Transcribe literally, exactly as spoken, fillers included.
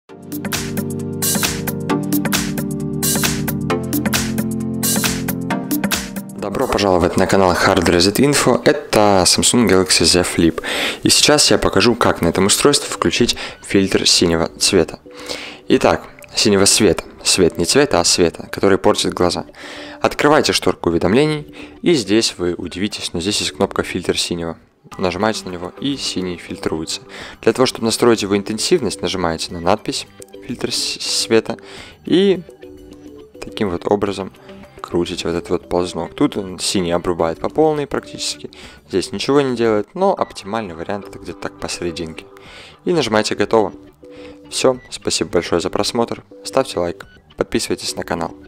Добро пожаловать на канал Hard Reset Info, это Samsung Galaxy Z Flip. И сейчас я покажу, как на этом устройстве включить фильтр синего цвета. Итак, синего света, свет не цвета, а света, который портит глаза. Открывайте шторку уведомлений, и здесь вы удивитесь, но здесь есть кнопка фильтр синего. Нажимаете на него, и синий фильтруется. Для того, чтобы настроить его интенсивность, нажимаете на надпись фильтр света и таким вот образом крутите вот этот вот ползунок. Тут он синий обрубает по полной практически. Здесь ничего не делает, но оптимальный вариант это где-то так посерединке. И нажимаете готово. Все, спасибо большое за просмотр. Ставьте лайк, подписывайтесь на канал.